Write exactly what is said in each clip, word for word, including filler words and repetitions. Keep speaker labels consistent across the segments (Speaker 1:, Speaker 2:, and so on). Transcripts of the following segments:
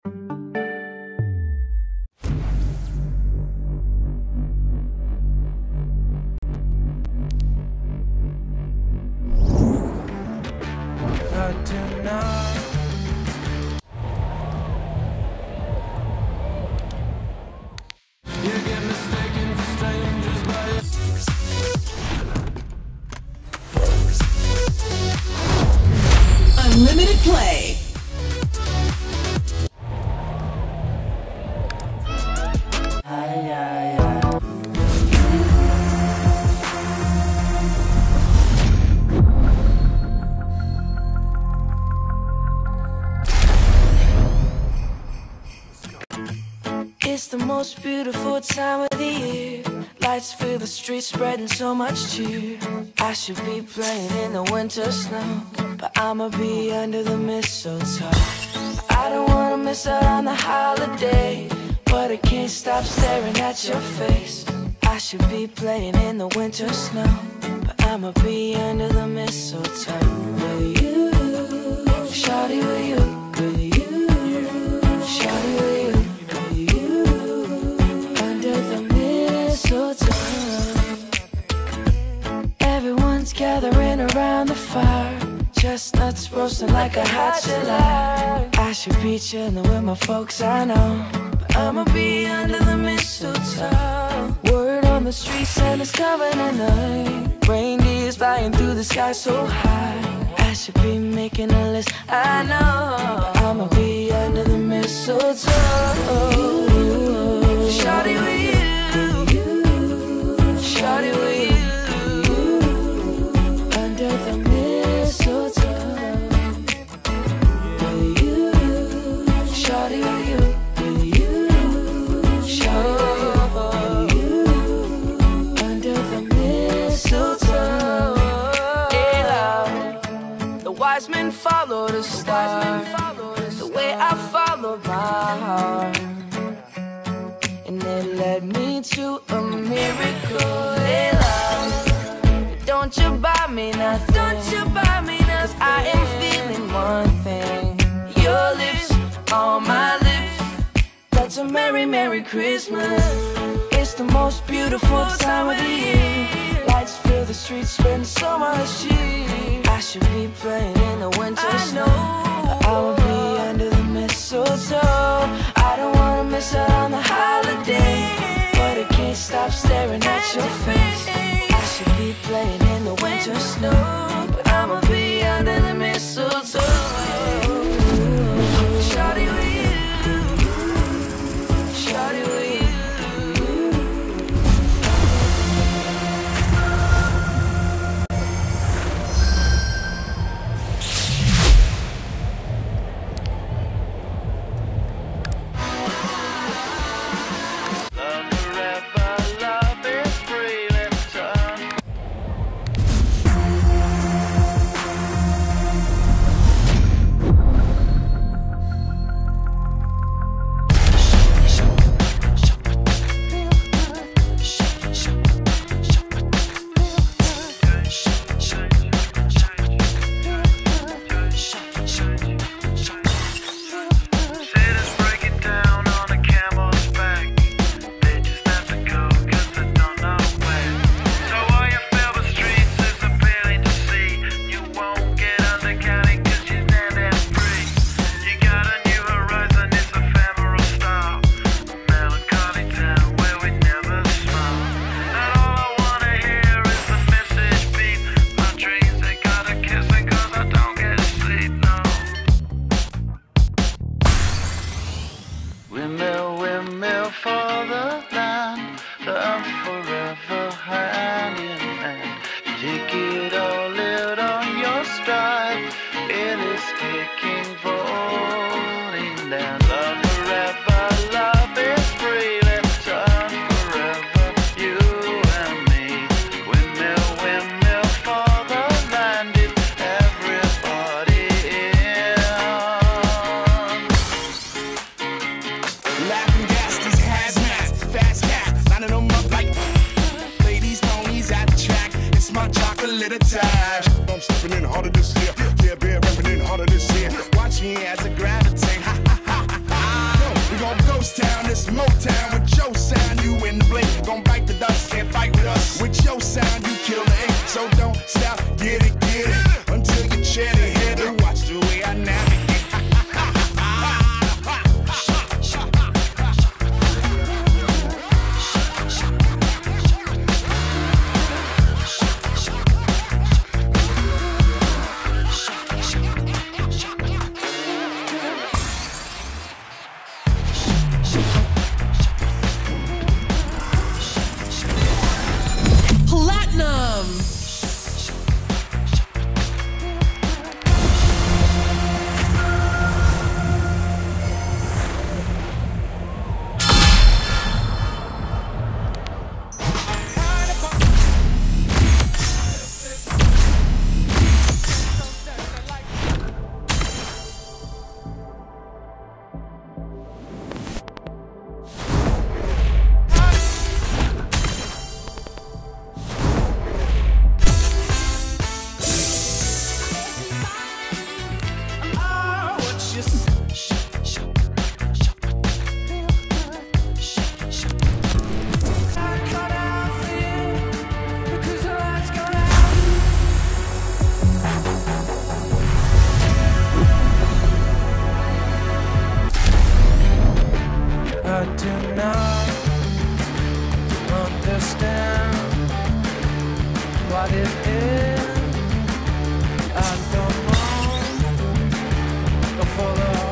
Speaker 1: Unlimited play. Ay, ay, ay. It's the most beautiful time of the year. Lights fill the streets, spreading so much cheer. I should be playing in the winter snow, but I'ma be under the mistletoe. I don't wanna miss out on the holiday, but I can't stop staring at your face. I should be playing in the winter snow, but I'ma be under the mistletoe. With you, shawty, with you, with you, shawty, with you, with you, under the mistletoe. Everyone's gathering around the fire, chestnuts roasting like a hot July. I should be chilling with my folks, I know, but I'ma be under the mistletoe. Word on the street, Santa's coming at night. Reindeer's flying through the sky so high. I should be making a list, I know, but I'ma be under the mistletoe. Shawty with you, shawty with you, under the mistletoe. With you, shawty with you, with you, shawty with you, under the mistletoe. Hey, love, the wise men follow the star, the way I follow my heart, and it led me to a miracle. Hey, love, don't you buy me nothing, don't you buy me nothing, 'cause I am feeling one thing. Your lips on my lips, that's a merry, merry Christmas. It's the most beautiful time of the year. Lights fill the streets, spend so much cheer. I should be playing in the winter snow, but I will be under the mistletoe. I don't wanna miss out on the holiday, but I can't stop staring at your face. I should be playing in the winter snow, but I'ma be under the mistletoe. Shawty with you, shawty with you.
Speaker 2: Harder this year, yeah, beer repping harder this year. Watch me as I gravitate, ha ha ha ha. Motown with your sound, you in the blink. Gon' bite the dust, can't fight with us. With your sound, you kill the ink. So don't stop, get it, get it, until you chat it, hit it. Watch the way I navigate.
Speaker 1: I do not understand what it is. I don't know for the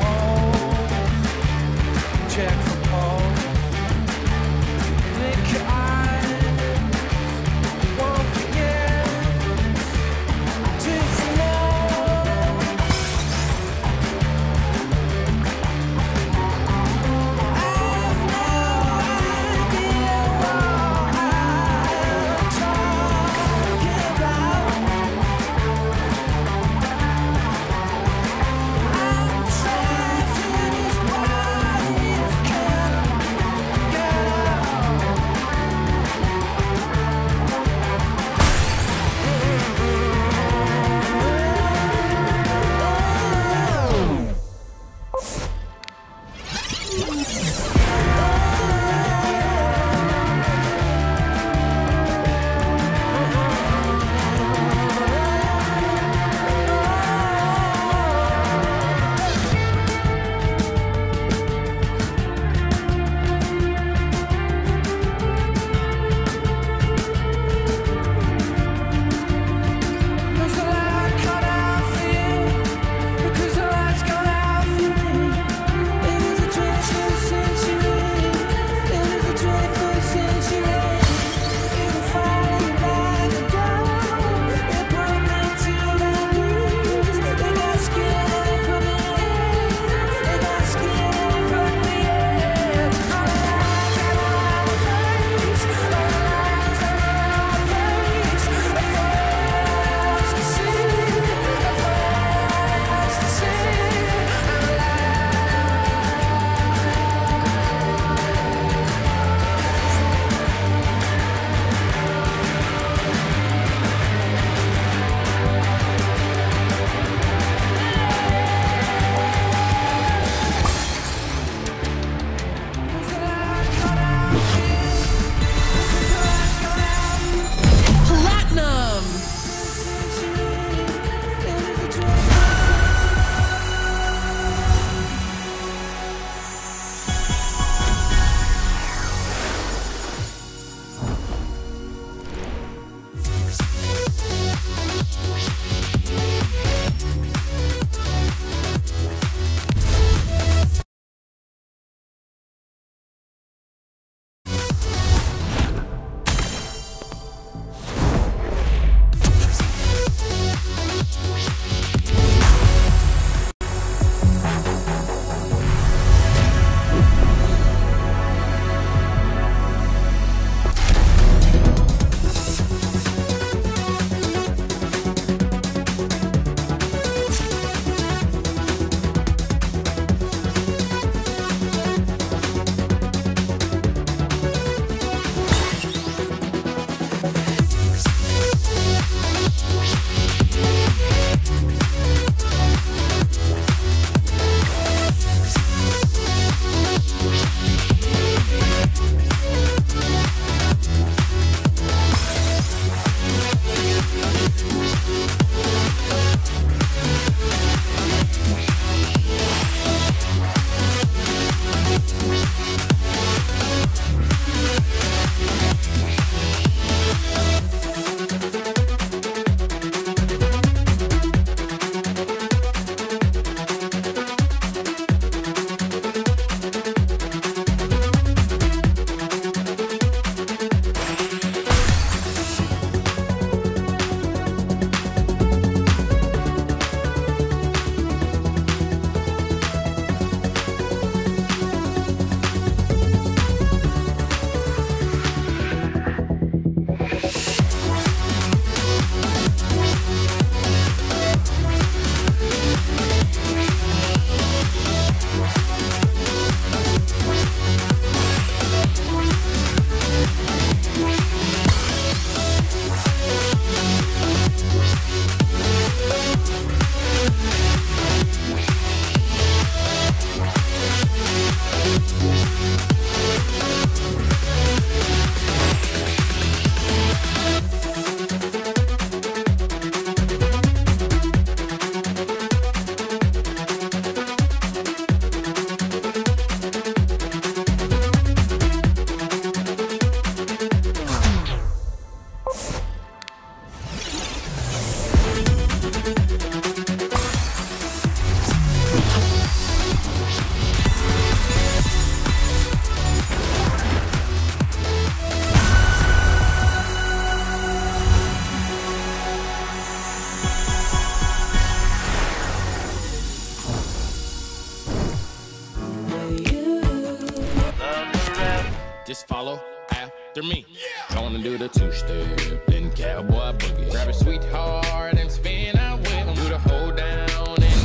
Speaker 3: Just follow after me. Gonna do the two-step, then cowboy boogie. Grab a sweetheart and spin out with him. Do the hold down and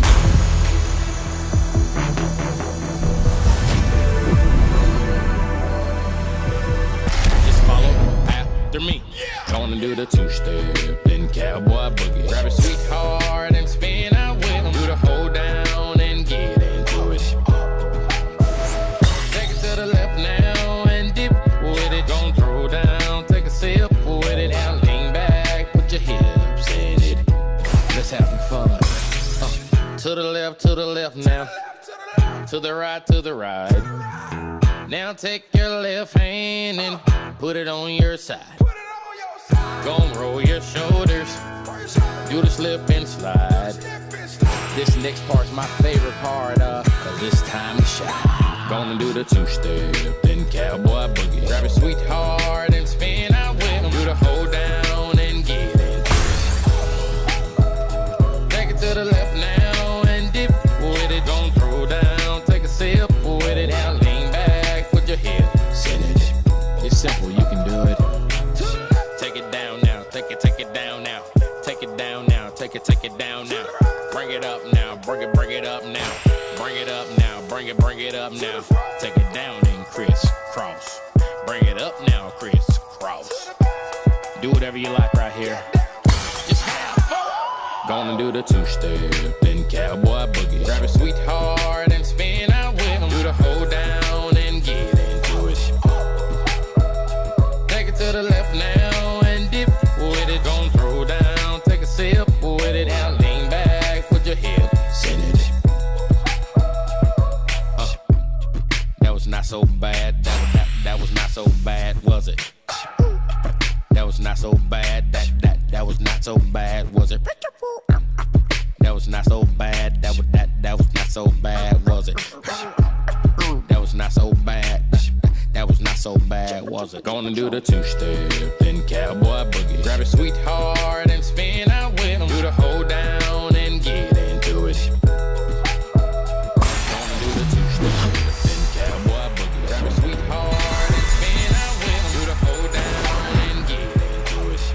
Speaker 3: just follow after me. Gonna do the two-step, then cowboy boogie. Grab a sweetheart and spin out with him. Do the hold down and get into it. Take it to the left now and dip with it. Gon' throw down, take a sip with it. Now lean back, put your hips in it. Let's have some fun. Uh, to the left, to the left now. To the right, to the right. Now take your left hand and put it on your side. Gon' roll your shoulders, do the slip and slide. This next part's my favorite part, uh, cause it's time to shine. Gonna do the two-step, then cowboy boogie. Grab a sweetheart and spin out with him. Do the hold down and get into it. Take it to the left now and dip with it. Gon' throw down, take a sip with it. Now lean back, put your hips in it. It's simple, you can do it. Take it down now, take it, take it down now. Take it down now, take it, take it down now. Bring it up now, bring it, bring it up now. Bring it up now, bring it, bring it up now. Take it down and crisscross. Bring it up now, crisscross. Do whatever you like right here. Just have fun. Gonna do the two-step, then cowboy boogie. Grab a sweetheart and spin out with him. Do the hold down and get into it. Take it to the left now and dip with it. Gon' throw down, take a sip with it. Now lean back, put your hips in it. Uh, that was not so bad. That was, that, that was not so bad, was it? That was not so bad. That that that was not so bad, was it? That was not so bad. That was that that was not so bad, was it? That was not so bad. That was not so bad, was it? Gonna do the two-step, then cowboy boogie. Grab a sweetheart and spin out with him. Do the hold down and get into it. Gonna do the two-step, then cowboy boogie. Grab a sweetheart and spin out with him. Do the hold down and get into it.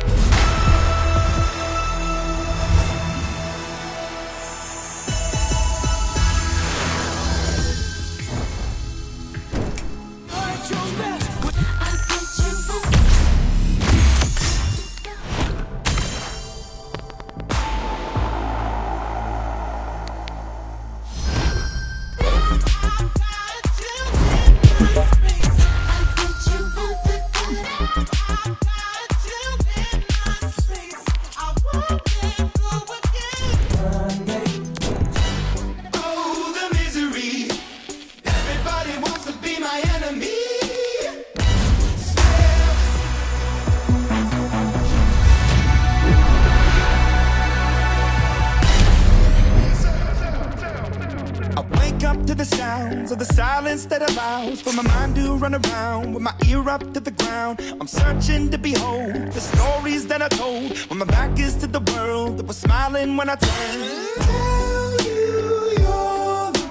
Speaker 2: Of the silence that allows for my mind to run around with my ear up to the ground. I'm searching to behold the stories that I told when my back is to the world that was smiling when I turned. Tell you you're the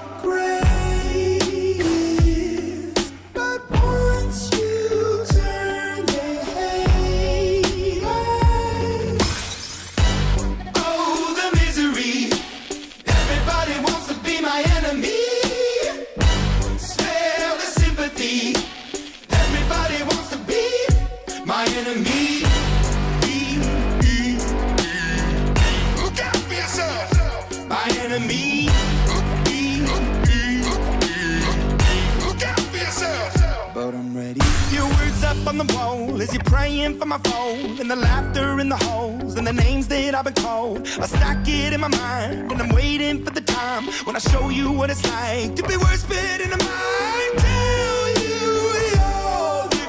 Speaker 2: greatest, but once you turn they hate us. Oh, the misery. Everybody wants to be my enemy. Everybody wants to be my enemy. Look out for yourself. My enemy. Look out for yourself. But I'm ready. Your words up on the wall as you're praying for my phone, and the laughter in the holes and the names that I've been called. I stack it in my mind and I'm waiting for the time when I show you what it's like to be worse fit in the mind. Tell you you're the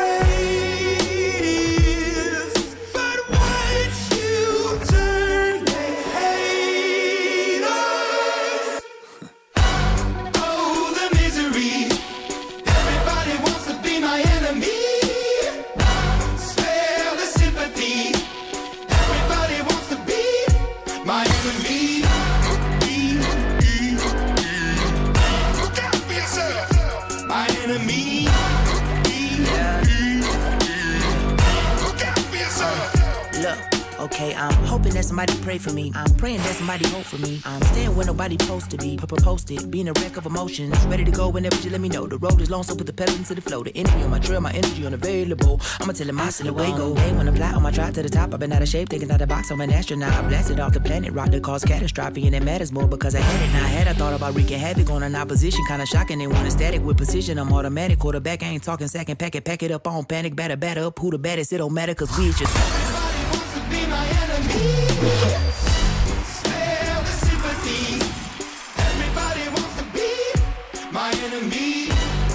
Speaker 2: greatest, but once you turn they hate us. Oh, the misery. Everybody wants to be my enemy. Spare the sympathy. Everybody wants to be my enemy. Look out for yourself.
Speaker 4: Okay, I'm hoping that somebody pray for me. I'm praying that somebody hope for me. I'm staying where nobody supposed to be. Posted, being a wreck of emotions. Ready to go whenever you let me know. The road is long, so put the pedal into the flow. The energy on my trail, my energy unavailable. I'ma tell him I still away go. Hey, when I fly on my drive to the top, I've been out of shape, thinking out the box. I'm an astronaut. I blasted off the planet, rock that caused catastrophe, and it matters more because I had it. Now I had I thought about wreaking havoc on an opposition, kinda shocking. They want a static with precision. I'm automatic. Quarterback, I ain't talking second pack it, pack it up on panic, batter, batter up. Who the baddest? It don't matter, cause we just.
Speaker 2: Everybody wants to be my enemy. Spare the sympathy. Everybody wants to be my enemy.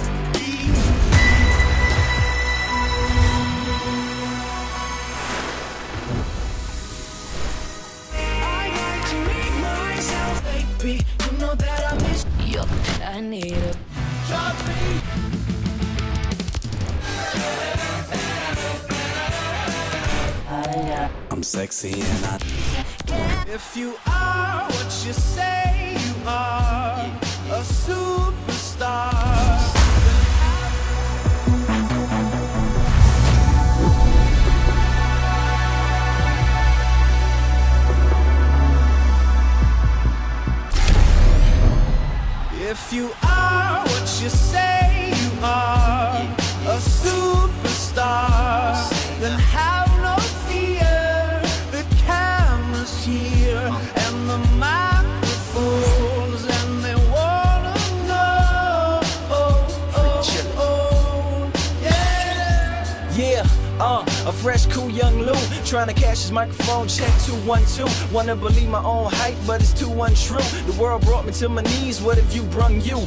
Speaker 1: I like to make myself, baby. You know that I miss you. I need a job, baby.
Speaker 5: I'm sexy and I.
Speaker 2: If you are what you say you are, a superstar. If you are what you say you are, a superstar, then have no fear. The camera's here and the microphones, and they wanna know. Oh, oh, oh, yeah.
Speaker 6: Yeah, uh, a fresh, cool young Lou, trying to cash his microphone check two one two. Wanna believe my own hype, but it's too untrue. The world brought me to my knees, what have you brung you?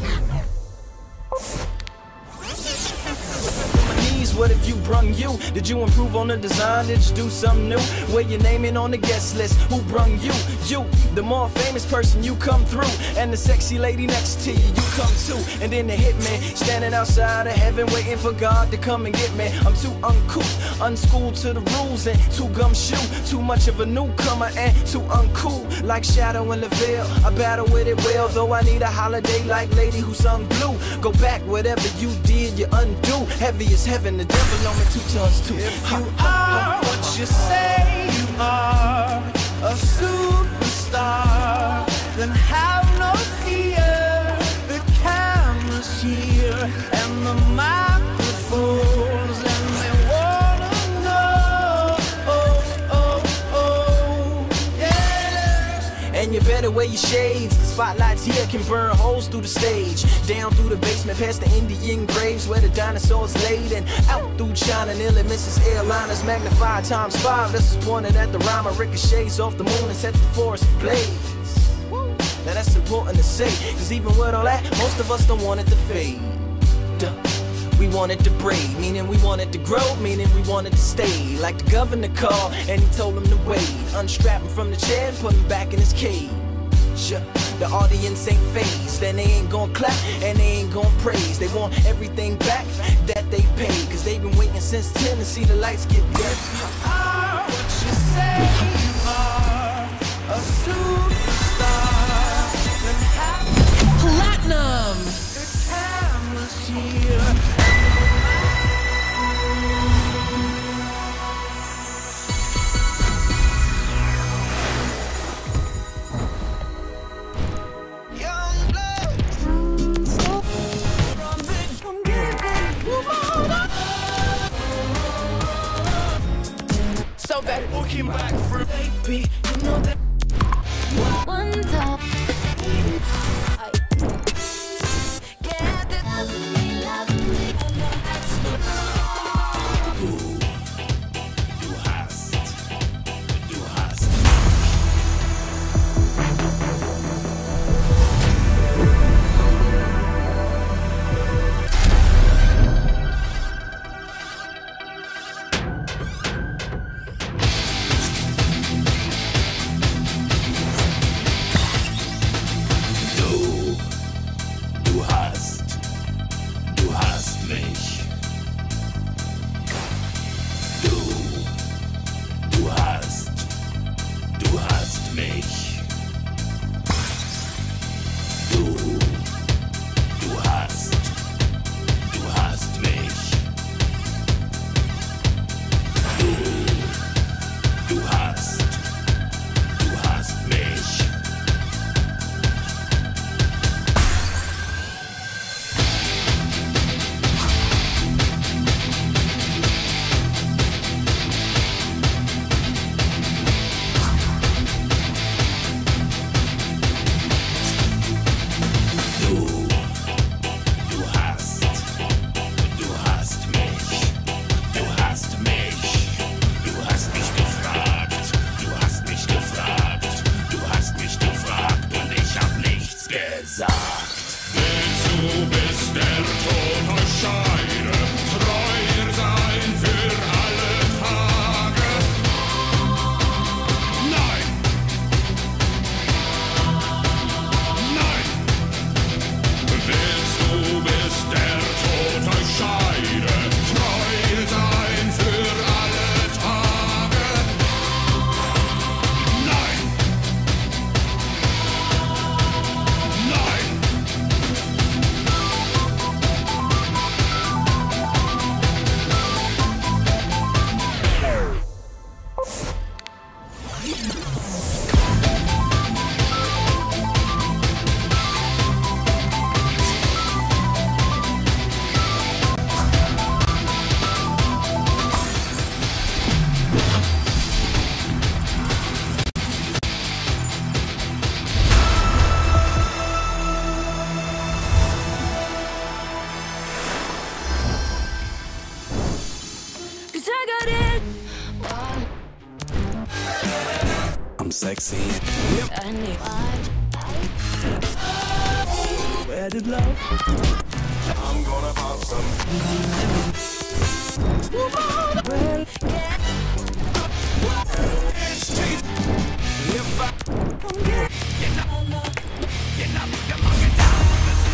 Speaker 6: What have you brung you? Did you improve on the design? Did you do something new? Where your name in on the guest list? Who brung you? You, the more famous person, you come through. And the sexy lady next to you, you come too. And then the hitman, standing outside of heaven, waiting for God to come and get me. I'm too uncouth, unschooled to the rules, and too gumshoe. Too much of a newcomer and too uncool. Like Shadow in the Veil, I battle with it well. Though I need a holiday like Lady Who Sung Blue. Go back, whatever you did, you undo. Heavy as heaven, the devil on me two tons too.
Speaker 2: If you are what you say you are, a superstar, then have no fear. The camera's here and the microphones, and they wanna know. Oh, oh, oh, yeah.
Speaker 6: And you better wear your shades. The spotlights here can burn holes through the stage. Down through the basement past the Indian graves where the dinosaurs laid. And out through China, nearly misses airliners. Magnified times five, this is pointed at the rhyme. Ricochets off the moon and sets the forest ablaze. Now that's important to say, cause even with all that, most of us don't want it to fade. Duh. We wanted to breed, meaning we wanted to grow, meaning we wanted to stay. Like the governor called, and he told him to wait. Unstrap him from the chair and put him back in his cage. The audience ain't phased, and they ain't gon' clap, and they ain't gon' praise. They want everything back that they paid, cause they've been waiting since ten to see the lights get dim.
Speaker 2: Are what you say you are, a superstar, then have
Speaker 1: Platinum.
Speaker 2: the cameras here.
Speaker 1: So bad.
Speaker 2: Looking back for
Speaker 1: Baby, you know that.
Speaker 7: One top. I get it. Love me, love me. That's the
Speaker 5: Du hast. Du hast. I'm sexy.
Speaker 1: I need
Speaker 6: Where did love?
Speaker 5: I'm gonna pop some. If I get up, get up, come on, get down.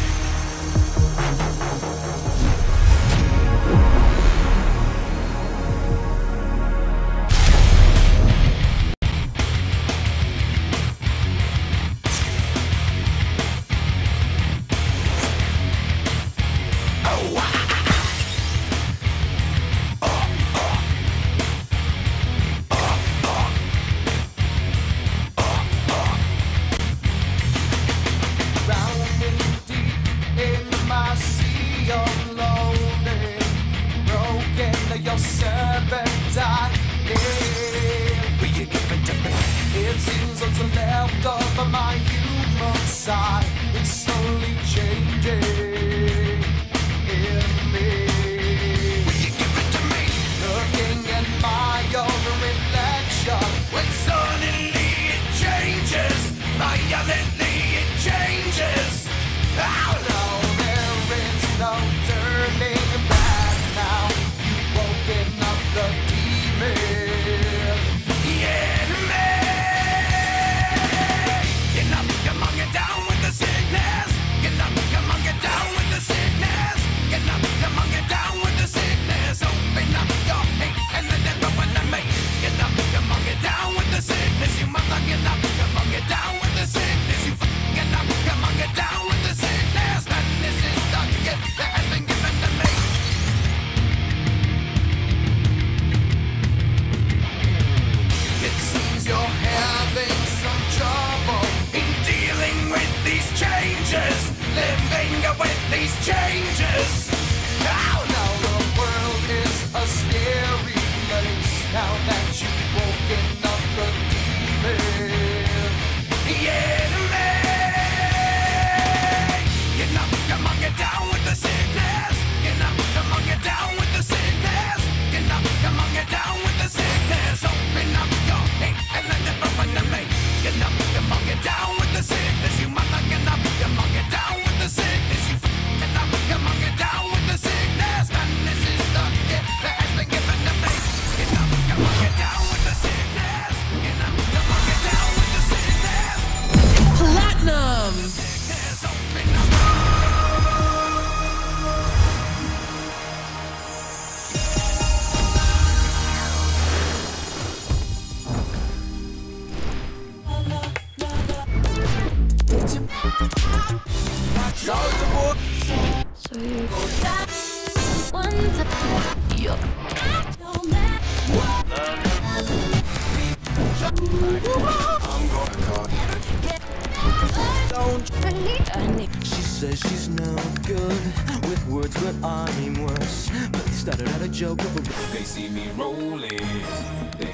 Speaker 6: She says she's no good with words, but I'm worse. But they started out a joke of a...
Speaker 5: They see me rolling. They,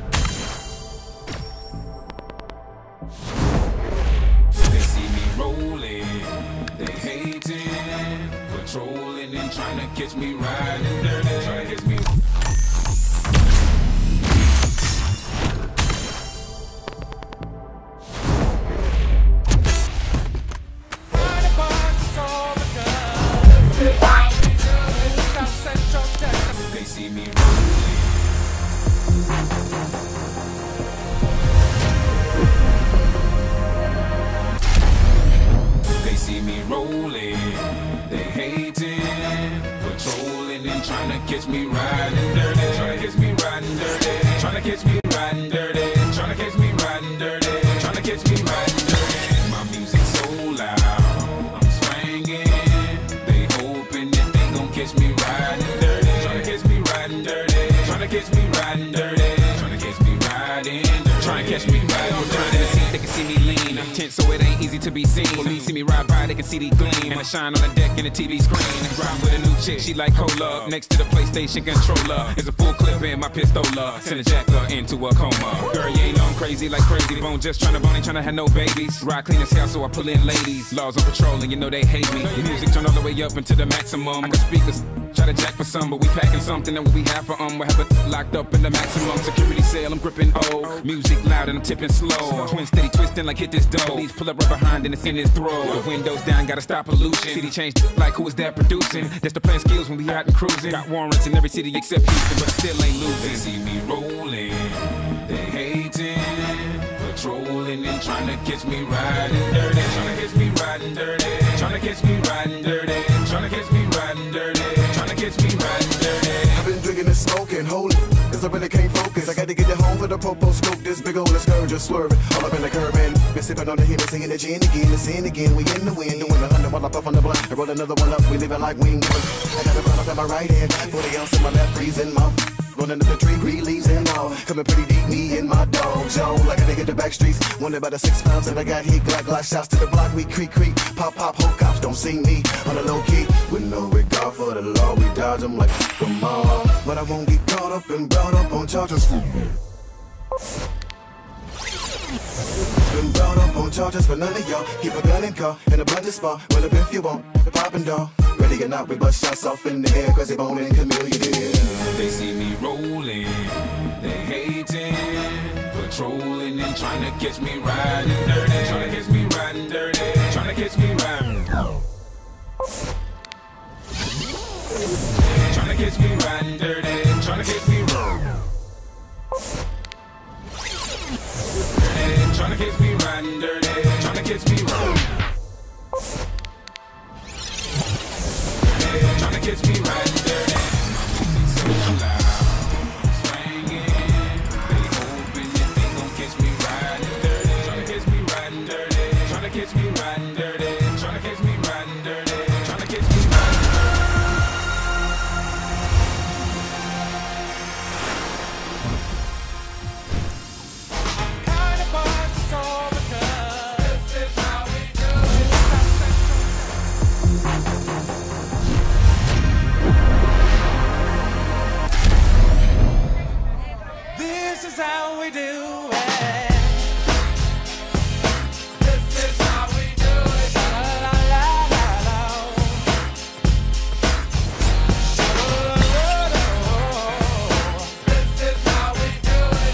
Speaker 5: they see me rolling. They hating, patrolling and trying to catch me riding dirty. Trying to catch me. tryna catch me riding dirty, tryna catch me riding dirty, tryna catch me riding dirty, tryna catch me riding dirty, tryna catch me riding dirty. My music so loud, I'm swinging. They hoping that they gon' catch me riding dirty, tryna catch me riding dirty, tryna catch me riding dirty, tryna catch me riding dirty, tryna catch me riding dirty. They can see me lean, tense so it ain't easy to be seen. When they see me ride by, they can see the gleam, and I shine on the deck in the T V screen. Ride with a new chick, she like cola. Next to the PlayStation controller is a full clip in my pistola. Send a jacker into a coma. Girl, you ain't know I'm crazy like crazy bone. Just tryna bone, ain't tryna have no babies. Ride clean as hell, so I pull in ladies. Laws on patrol, and you know they hate me. The music turn all the way up into the maximum. I got speakers, try to jack for some, but we packing something that we have for um. We have it locked up in the maximum security cell. I'm gripping old music loud and I'm tipping slow. Twin steady twisting like hit this dough. Police pull up right behind and it's in his throat. The windows down, gotta stop pollution. City changed like who is that producing? That's the plan skills when we out and cruising. Got warrants in every city except Houston, but still ain't losing. They see me rolling, they hating, patrolling and trying to catch me riding dirty, trying to catch me riding dirty, trying to catch me riding dirty, trying to catch me riding dirty, trying to catch me riding dirty.
Speaker 8: I've been drinking and smoking, holy, cause I really can't focus. I gotta get it home for the popo scope, this big old scourge just swerving all up in the curb and been sipping on the Hennessy singing the gin again, the sin again. We in the wind, doing a hundred while I puff on the blunt. I roll another one up, we living like wing. I got a run up in my right hand, forty ounce in my left, freezing my running up the tree, green leaves and all. Coming pretty deep, me and my dog, Joe. Like I hit the back streets, wondered about the six pounds and I got hit, glock, glock, shots to the block, we creak, creak, pop, pop, whole cops don't see me on the low key. With no regard for the law, we dodge them like them all. But I won't get caught up and brought up on charges. Been brought up on charges for none of y'all. Keep a gun in car and a budget spot. Run up if you want, the poppin' dog. Ready or not, we bust shots off in the air, cause they bone and chameleon.
Speaker 5: They see me rolling, they hating, patrolling and trying to catch me riding dirty, trying to catch me riding dirty, trying to catch me riding, trying to catch me riding dirty, trying to catch me riding, trying to catch me riding dirty, trying to catch me riding, trying to catch me riding dirty. So loud, swinging, they hoping that they gon' catch me riding dirty, trying to catch me riding dirty, trying to catch me riding dirty, trying to catch me riding dirty, trying to catch me riding
Speaker 9: Kind of buzzed, it's all because this is how we do it. This is how we do it. This is how we do it. La la la la la. This is how we do it.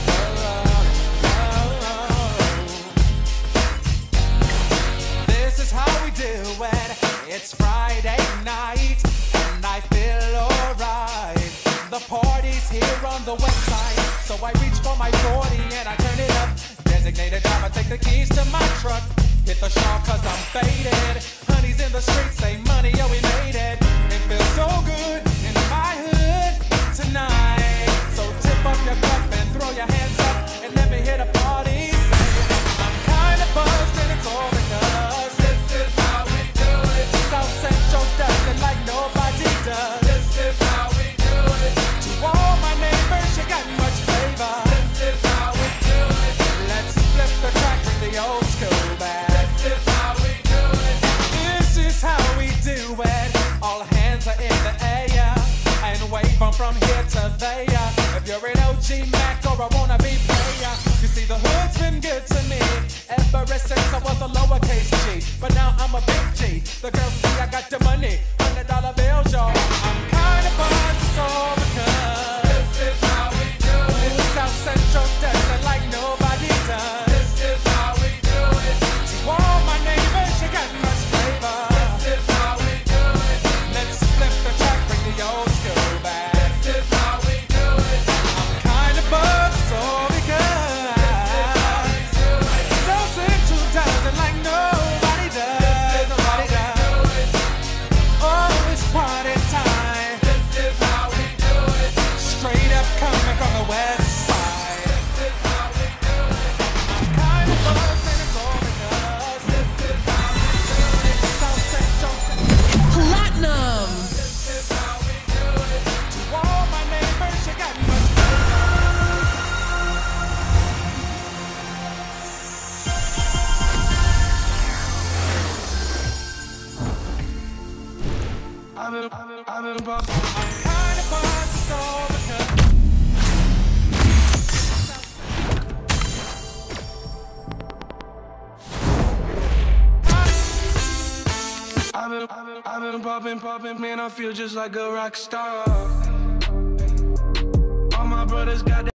Speaker 9: This is how we do it. It's Friday night and I feel alright. The party's here on the west side. So I reach for my forty and I turn it up. Designated driver, take the keys to my truck. Hit the shop cause I'm faded. Honey's in the streets, say money, yo, we made it. It feels so good in my hood tonight. So tip up your cup and throw your hands up and let me hear the party say, I'm kinda buzzed and it's all because this is how we do it. South Central does it like nobody does. This is how we do it. To all my neighbors, you got much flavor. This is how we do it. Let's flip the track, bring the old school back. This is how we do it. This is how we do it. All hands are in the air and wave from from here to there. If you're an O G Mac or a wannabe player, you see the hood's been good to me ever since I was a lowercase G. But now I'm a big G. The girls see I got the money, hundred dollar bills, y'all. I'm kinda buzzed, it's all because this is how we do it. South Central does it like nobody does. This is how we do it. To all my neighbors, you got much flavor. This is how we do it. Let's flip the track, bring the old school back. This is how we do it. I'm kinda buzzed, it's all because South Central does it like nobody does. Nobody does. been, I've been, I've been popping. I'm kind of buzzed over here. I've been, I've been, I've been popping, popping, man, I feel just like a rock star. All my brothers got that.